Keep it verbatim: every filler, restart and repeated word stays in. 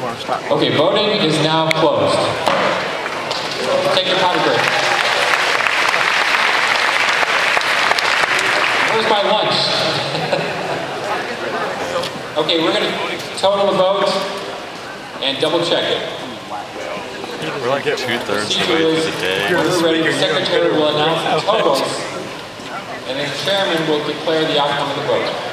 Okay, voting is now closed. Take your pot of break. Where's my lunch? Okay, we're going to total the vote and double check it. We're like two-thirds of the way through the day. When we're ready, the secretary will announce the totals, and then the chairman will declare the outcome of the vote.